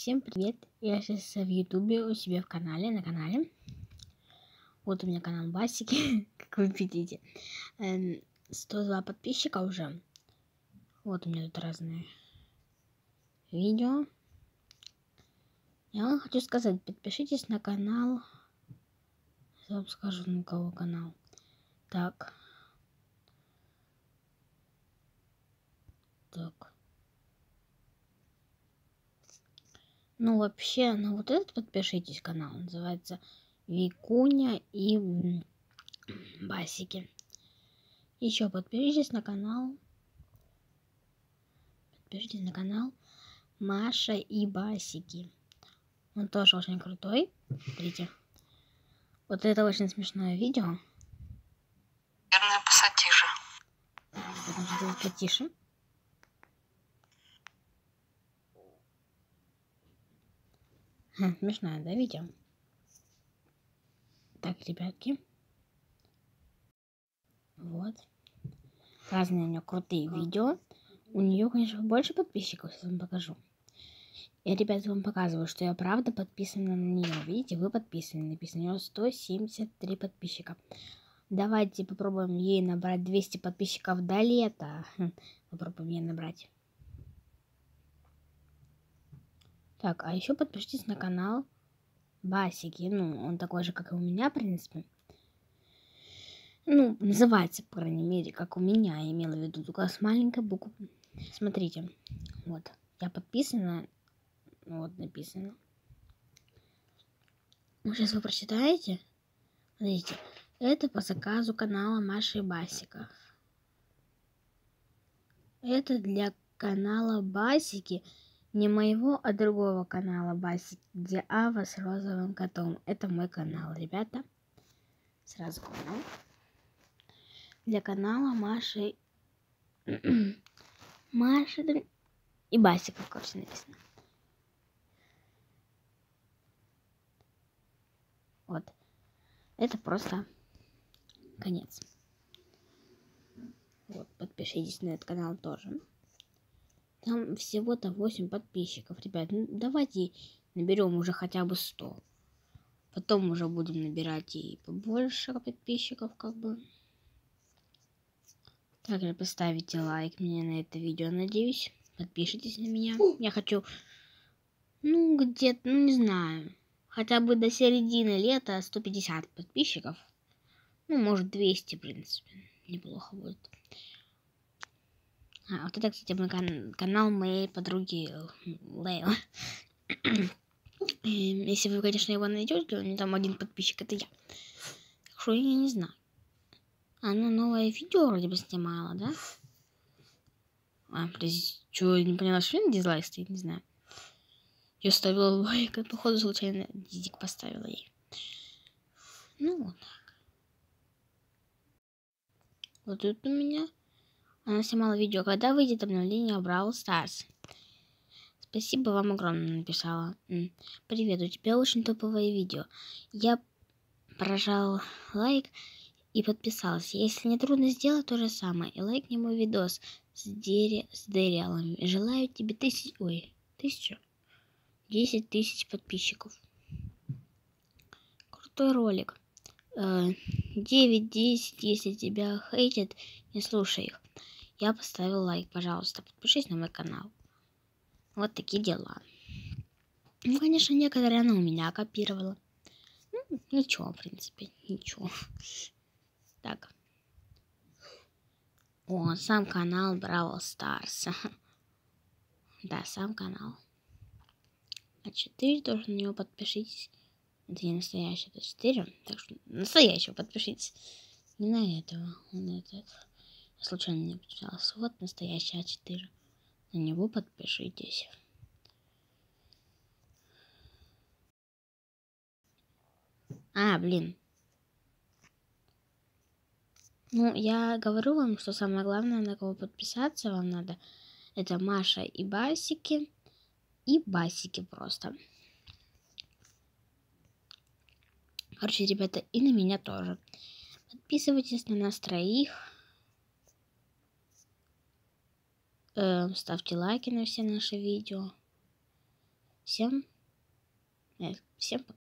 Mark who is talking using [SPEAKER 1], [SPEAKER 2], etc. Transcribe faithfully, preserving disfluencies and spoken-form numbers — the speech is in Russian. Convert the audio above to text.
[SPEAKER 1] Всем привет! Я сейчас в Ютубе у себя в канале, на канале. Вот у меня канал Басики, как вы видите. сто два подписчика уже. Вот у меня тут разные видео. Я вам хочу сказать, подпишитесь на канал. Я вам скажу, на кого канал. Так. Так. Ну, вообще, на вот этот подпишитесь канал. Называется Викуня и Басики. Еще подпишитесь на канал. Подпишитесь на канал Маша и Басики. Он тоже очень крутой. Смотрите. Вот это очень смешное видео.
[SPEAKER 2] Наверное, посатише.
[SPEAKER 1] Потом сделать потише. Хм, смешное, да, видео? Так, ребятки. Вот. Разные у нее крутые видео. У нее, конечно, больше подписчиков, сейчас вам покажу. Я, ребята, вам показываю, что я правда подписана на нее. Видите, вы подписаны. Написано, у нее сто семьдесят три подписчика. Давайте попробуем ей набрать двести подписчиков до лета. Попробуем ей набрать. Так, а еще подпишитесь на канал Басики. Ну, он такой же, как и у меня, в принципе. Ну, называется, по крайней мере, как у меня. Я имела в виду, только с маленькой буквы. Смотрите. Вот. Я подписана. Вот написано. Ну, сейчас вы прочитаете. Смотрите. Это по заказу канала Маши и Басика. Это для канала Басики. Не моего, а другого канала Басики, где Ава с розовым котом. Это мой канал, ребята. Сразу говорю. Для канала Маши... Маши и Басика, короче, написано. Вот. Это просто конец. Вот, подпишитесь на этот канал тоже. Там всего-то восемь подписчиков, ребят. Ну, давайте наберем уже хотя бы сто. Потом уже будем набирать и побольше подписчиков, как бы. Также поставите лайк мне на это видео, надеюсь. Подпишитесь на меня. Я хочу, ну, где-то, ну, не знаю, хотя бы до середины лета сто пятьдесят подписчиков. Ну, может, двести, в принципе. Неплохо будет. А, вот это, кстати, мой кан канал моей подруги Лейла. Если вы, конечно, его найдете, у него там один подписчик, это я. Так что я не знаю. Она новое видео вроде бы снимала, да? А, подожди, что, не поняла, что ли дизлайк стоит, не знаю. Я ставила лайк, а походу случайно дизик поставила ей. Ну, вот так. Вот тут у меня. Она снимала видео, когда выйдет обновление Brawl Stars. Спасибо вам огромное, написала. Привет, у тебя очень топовое видео. Я прожал лайк и подписался. Если не трудно сделать то же самое, и лайкни мой видос с, дери... с дериалами. Желаю тебе тысяч... Ой, тысячу? Десять тысяч подписчиков. Крутой ролик. девять-десять, если тебя хейтят, не слушай их. Я поставил лайк, пожалуйста, подпишись на мой канал. Вот такие дела. Ну, конечно, некоторые она у меня копировала. Ну, ничего, в принципе, ничего. Так. О, сам канал Brawl Stars. Да, сам канал. А четыре тоже на него подпишитесь. Это не настоящий, это четыре. Так что настоящего подпишитесь. Не на этого, а на этот. Я случайно не подписался. Вот настоящий А четыре. На него подпишитесь. А, блин. Ну, я говорю вам, что самое главное, на кого подписаться вам надо, это Маша и Басики. И Басики просто. Короче, ребята, и на меня тоже. Подписывайтесь на нас троих. Э, ставьте лайки на все наши видео. Всем, э, всем пока.